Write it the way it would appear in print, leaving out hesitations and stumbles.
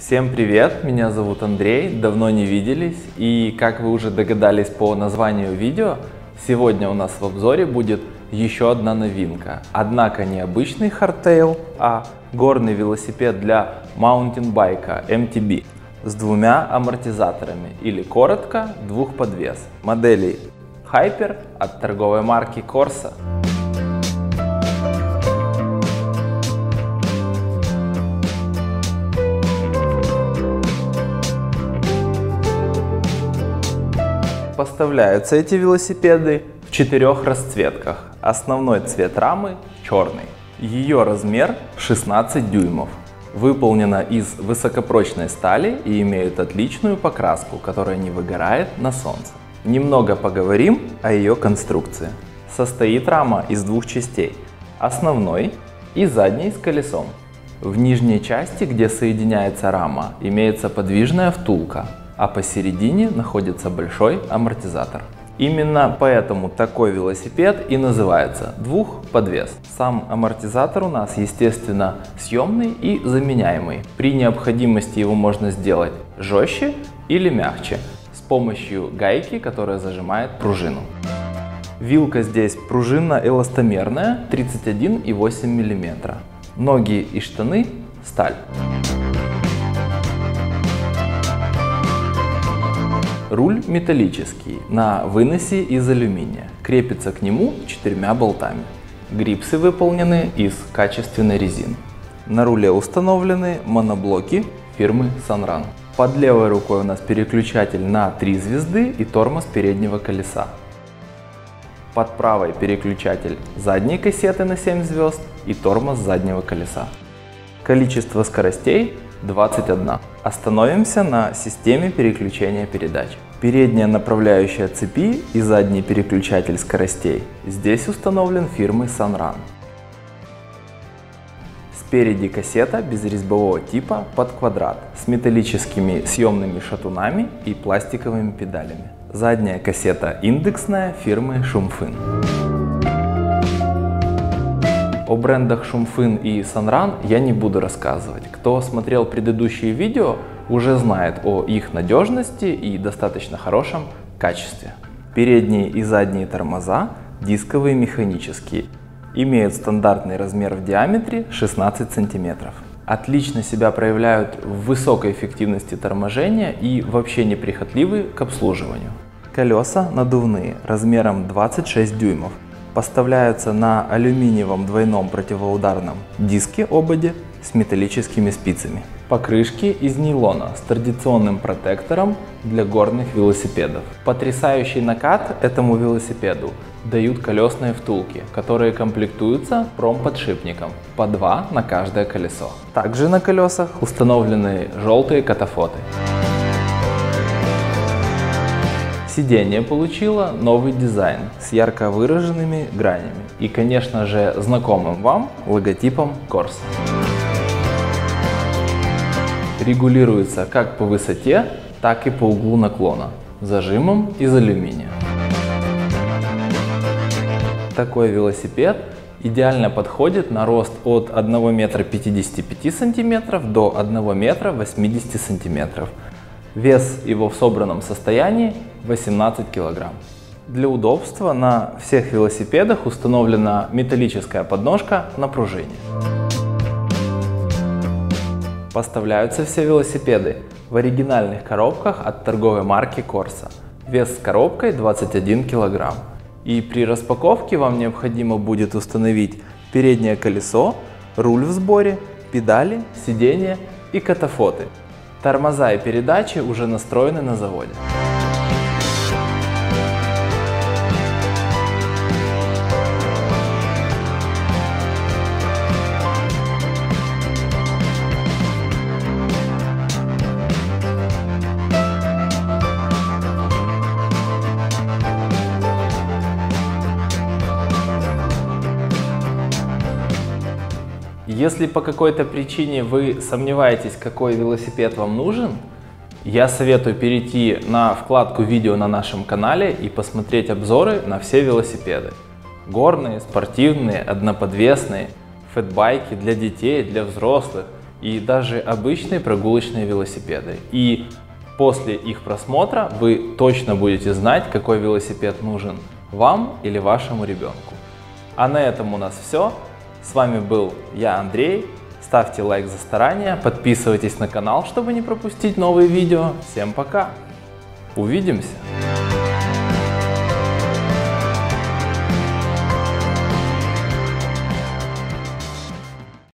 Всем привет, меня зовут Андрей, давно не виделись, и как вы уже догадались по названию видео, сегодня у нас в обзоре будет еще одна новинка. Однако не обычный хардтейл, а горный велосипед для маунтинбайка MTB с двумя амортизаторами, или коротко, двухподвес, модели Hyper от торговой марки Corsa. Поставляются эти велосипеды в 4 расцветках. Основной цвет рамы черный. Ее размер 16 дюймов. Выполнена из высокопрочной стали и имеет отличную покраску, которая не выгорает на солнце. Немного поговорим о ее конструкции. Состоит рама из двух частей. Основной и задней с колесом. В нижней части, где соединяется рама, имеется подвижная втулка, а посередине находится большой амортизатор. Именно поэтому такой велосипед и называется двухподвес. Сам амортизатор у нас, естественно, съемный и заменяемый. При необходимости его можно сделать жестче или мягче с помощью гайки, которая зажимает пружину. Вилка здесь пружинно-эластомерная 31,8 мм. Ноги и штаны сталь. Руль металлический, на выносе из алюминия, крепится к нему 4 болтами. Грипсы выполнены из качественной резины. На руле установлены моноблоки фирмы Sunrun. Под левой рукой у нас переключатель на 3 звезды и тормоз переднего колеса. Под правой переключатель задней кассеты на 7 звезд и тормоз заднего колеса. Количество скоростей 21. Остановимся на системе переключения передач. Передняя направляющая цепи и задний переключатель скоростей здесь установлен фирмой Sunrun. Спереди кассета безрезьбового типа под квадрат с металлическими съемными шатунами и пластиковыми педалями. Задняя кассета индексная фирмы Schumfin. О брендах Schumfin и Sunrun я не буду рассказывать. Кто смотрел предыдущие видео, уже знает о их надежности и достаточно хорошем качестве. Передние и задние тормоза дисковые механические. Имеют стандартный размер в диаметре 16 см. Отлично себя проявляют в высокой эффективности торможения и вообще неприхотливы к обслуживанию. Колеса надувные размером 26 дюймов. Поставляются на алюминиевом двойном противоударном диске ободе с металлическими спицами. Покрышки из нейлона с традиционным протектором для горных велосипедов. Потрясающий накат этому велосипеду дают колесные втулки, которые комплектуются промподшипником, по 2 на каждое колесо. Также на колесах установлены желтые катафоты. Сиденье получило новый дизайн с ярко выраженными гранями и, конечно же, знакомым вам логотипом Corsa. Регулируется как по высоте, так и по углу наклона зажимом из алюминия. Такой велосипед идеально подходит на рост от 1 метра 55 сантиметров до 1 метра 80 сантиметров. Вес его в собранном состоянии 18 кг. Для удобства на всех велосипедах установлена металлическая подножка на пружине. Поставляются все велосипеды в оригинальных коробках от торговой марки Corsa. Вес с коробкой 21 кг. И при распаковке вам необходимо будет установить переднее колесо, руль в сборе, педали, сиденье и катафоты. Тормоза и передачи уже настроены на заводе. Если по какой-то причине вы сомневаетесь, какой велосипед вам нужен, я советую перейти на вкладку видео на нашем канале и посмотреть обзоры на все велосипеды. Горные, спортивные, одноподвесные, фэтбайки для детей, для взрослых и даже обычные прогулочные велосипеды. И после их просмотра вы точно будете знать, какой велосипед нужен вам или вашему ребенку. А на этом у нас все. С вами был я, Андрей. Ставьте лайк за старание, подписывайтесь на канал, чтобы не пропустить новые видео. Всем пока! Увидимся!